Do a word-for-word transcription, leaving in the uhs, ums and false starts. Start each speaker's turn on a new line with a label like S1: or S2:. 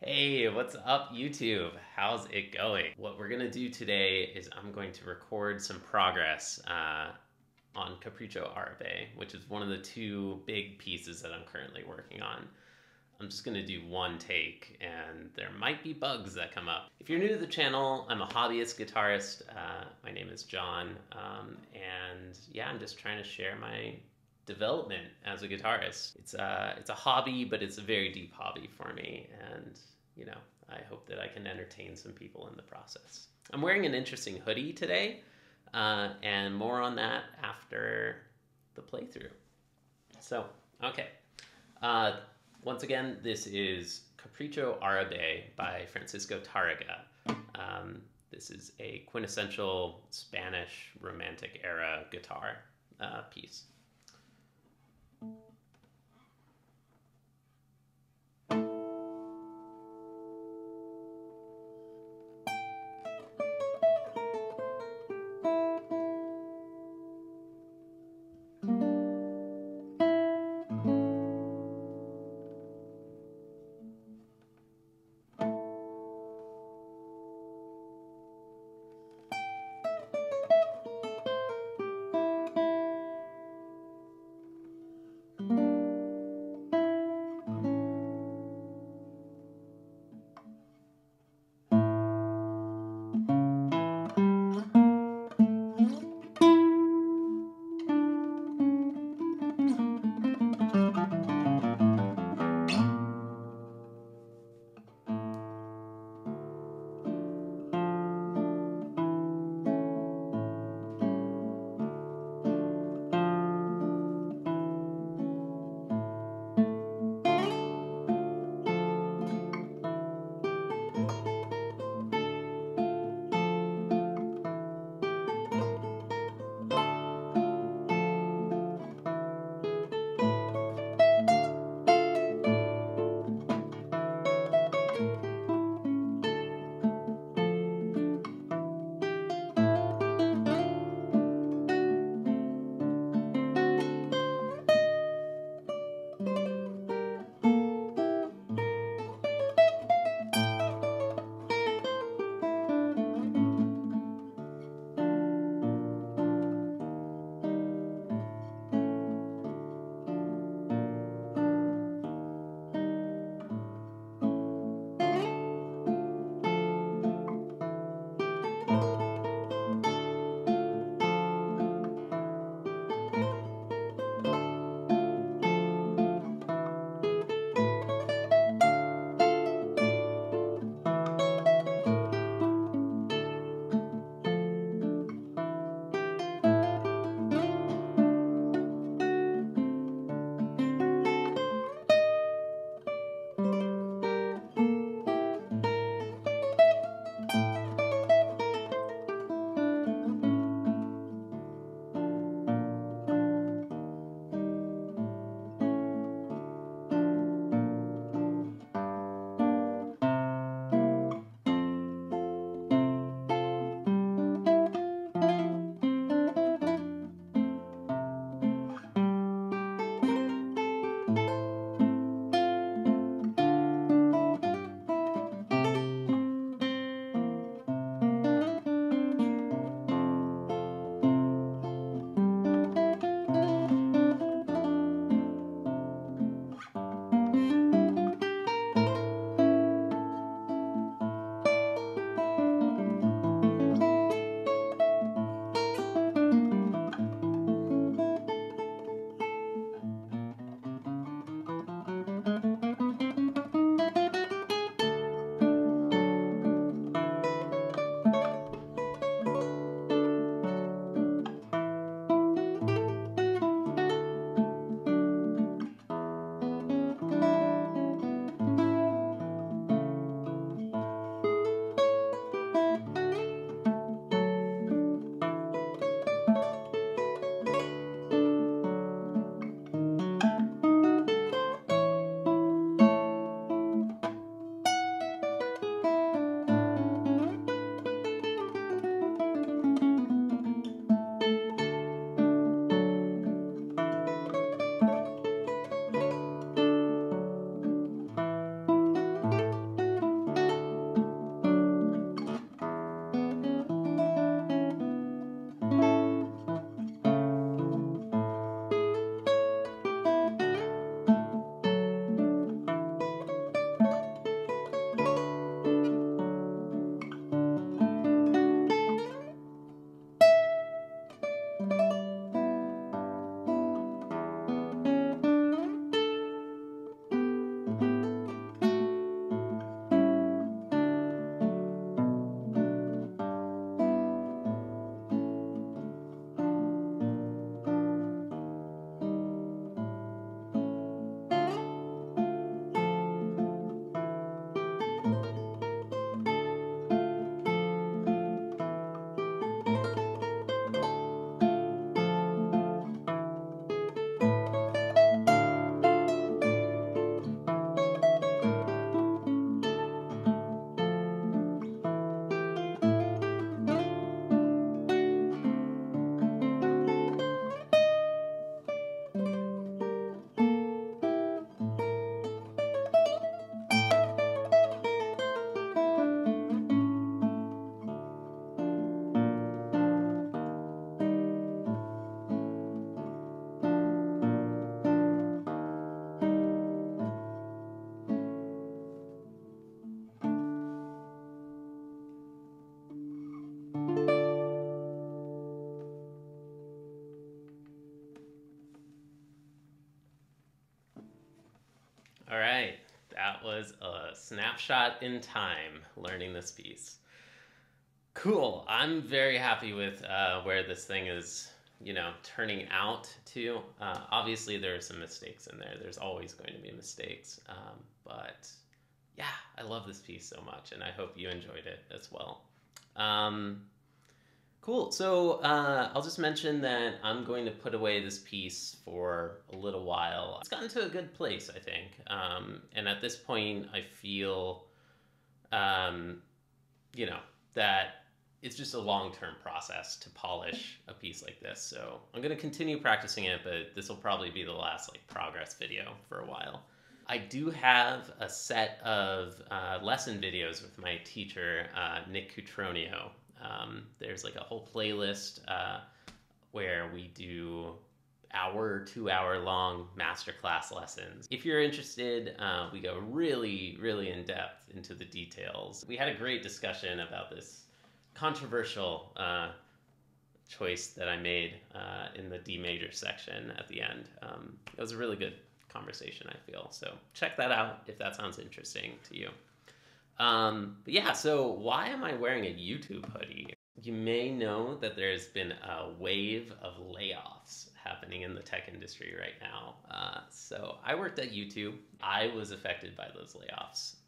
S1: Hey, what's up, YouTube? How's it going? What we're gonna do today is I'm going to record some progress uh, on Capricho Árabe, which is one of the two big pieces that I'm currently working on. I'm just gonna do one take, and there might be bugs that come up. If you're new to the channel, I'm a hobbyist guitarist. Uh, my name is John, um, and yeah, I'm just trying to share my development as a guitarist. It's a, it's a hobby, but it's a very deep hobby for me, and you know, I hope that I can entertain some people in the process. I'm wearing an interesting hoodie today, uh, and more on that after the playthrough. So, okay. Uh, once again, this is Capricho Árabe by Francisco Tárrega. Um, this is a quintessential Spanish Romantic era guitar uh, piece. a snapshot in time learning this piece. Cool. I'm very happy with uh, where this thing is, you know, turning out to. Uh, obviously, there are some mistakes in there. There's always going to be mistakes. Um, but yeah, I love this piece so much, and I hope you enjoyed it as well. Um, cool. So uh, I'll just mention that I'm going to put away this piece for a little while. It's gotten to a good place, I think. Um, and at this point, I feel, um, you know, that it's just a long-term process to polish a piece like this. So I'm going to continue practicing it, but this will probably be the last like progress video for a while. I do have a set of uh, lesson videos with my teacher, uh, Nick Cutronio. Um, there's like a whole playlist uh, where we do hour, two hour long masterclass lessons. If you're interested, uh, we go really, really in depth into the details. We had a great discussion about this controversial uh, choice that I made uh, in the D major section at the end. Um, it was a really good conversation, I feel. So check that out if that sounds interesting to you. Um, but yeah, so why am I wearing a YouTube hoodie? You may know that there's been a wave of layoffs happening in the tech industry right now. Uh, so I worked at YouTube. I was affected by those layoffs.